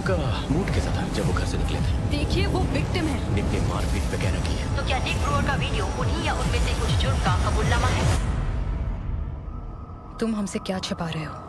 उनका मूड कैसा था जब वो घर से निकले थे? देखिए वो विक्टिम है। निक ने मारपीट पे कह रखी है। तो क्या निक ब्रूअर का वीडियो उन्हीं या उनमें से कुछ जुर्म का कबूलनामा है? तुम हमसे क्या छिपा रहे हो?